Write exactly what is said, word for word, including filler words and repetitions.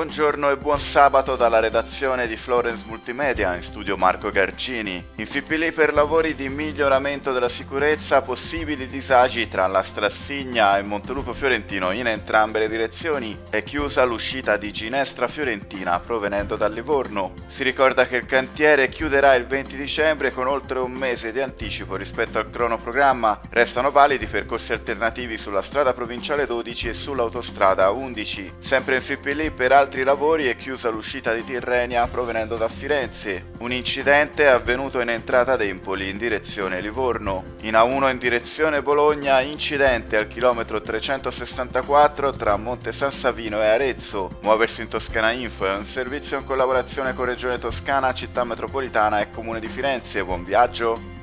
Buongiorno e buon sabato dalla redazione di Florence Multimedia, in studio Marco Gargini. In F I P L per lavori di miglioramento della sicurezza, possibili disagi tra la Strassigna e Montelupo Fiorentino in entrambe le direzioni. È chiusa l'uscita di Ginestra Fiorentina provenendo da Livorno. Si ricorda che il cantiere chiuderà il venti dicembre con oltre un mese di anticipo rispetto al cronoprogramma. Restano validi percorsi alternativi sulla strada provinciale dodici e sull'autostrada undici. Sempre in F I P L per altri lavori è chiusa l'uscita di Tirrenia provenendo da Firenze. Un incidente è avvenuto in entrata ad Empoli in direzione Livorno. In A uno in direzione Bologna, incidente al chilometro trecentosessantaquattro tra Monte San Savino e Arezzo. Muoversi in Toscana Info è un servizio in collaborazione con Regione Toscana, Città Metropolitana e Comune di Firenze. Buon viaggio!